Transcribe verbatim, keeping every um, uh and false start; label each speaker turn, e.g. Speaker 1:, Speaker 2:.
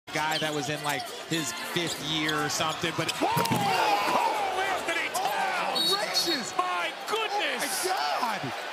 Speaker 1: guy that was in like his fifth year or something, but whoa!
Speaker 2: Karl Anthony Towns!
Speaker 1: Oh, gracious!
Speaker 2: My goodness!
Speaker 1: Oh my God!